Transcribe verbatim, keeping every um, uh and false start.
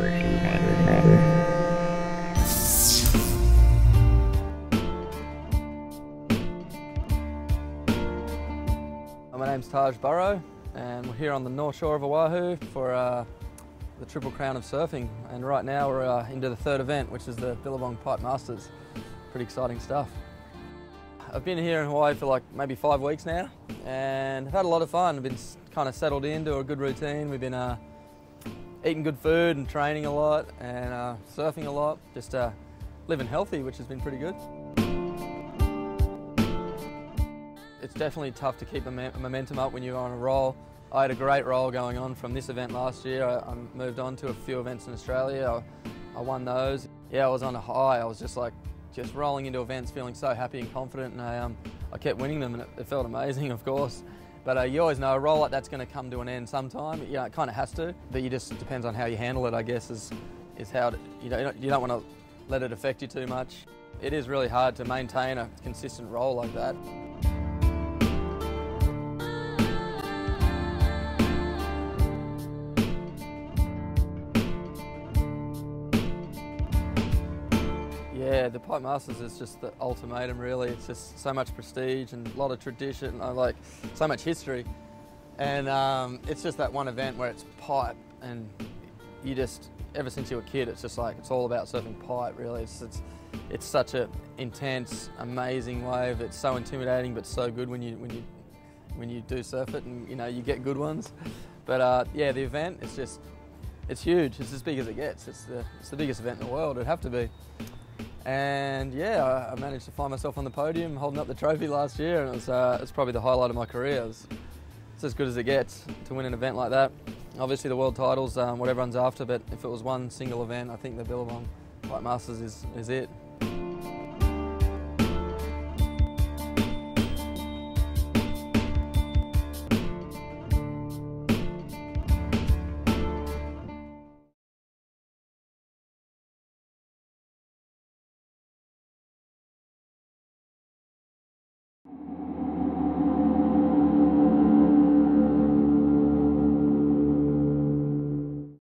My name's Taj Burrow and we're here on the north shore of Oahu for uh, the Triple Crown of Surfing, and right now we're uh, into the third event, which is the Billabong Pipe Masters. Pretty exciting stuff. I've been here in Hawaii for like maybe five weeks now and I've had a lot of fun. I've been kind of settled into a good routine. We've been uh, eating good food and training a lot and uh, surfing a lot, just uh, living healthy, which has been pretty good. It's definitely tough to keep momentum up when you're on a roll. I had a great roll going on from this event last year. I, I moved on to a few events in Australia. I, I won those. Yeah, I was on a high. I was just like, just rolling into events, feeling so happy and confident, and I, um, I kept winning them, and it, it felt amazing, of course. But uh, you always know a roll like that's going to come to an end sometime. Yeah, it kind of has to, but you just depends on how you handle it, I guess, is, is how to, you don't, you don't want to let it affect you too much. It is really hard to maintain a consistent roll like that. Yeah, the Pipe Masters is just the ultimatum, really. It's just so much prestige and a lot of tradition, like so much history. And um, it's just that one event where it's pipe, and you just, ever since you were a kid, it's just like, it's all about surfing pipe, really. It's, it's, it's such an intense, amazing wave. It's so intimidating, but so good when you, when you, when you do surf it, and you know, you get good ones. But uh, yeah, the event, it's just, it's huge. It's as big as it gets. It's the, it's the biggest event in the world, it'd have to be. And yeah, I managed to find myself on the podium holding up the trophy last year, and it was, uh, it's probably the highlight of my career. It was, it's as good as it gets to win an event like that. Obviously the world title's um, what everyone's after, but if it was one single event, I think the Billabong Pipe Masters is, is it.